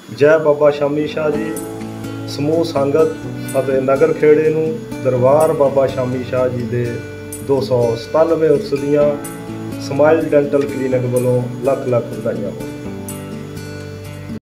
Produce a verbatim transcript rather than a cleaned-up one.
जय बाबा शामी शाह जी। समूह संगत ਅਤੇ नगर खेड़े ਨੂੰ दरबार बाबा शामी शाह जी ਦੇ दो सौ सतानवे उर्स ਦੀਆਂ ਸਮਾइल डेंटल क्लीनिक ਵੱਲੋਂ ਲੱਖ ਲੱਖ ਵਧਾਈਆਂ।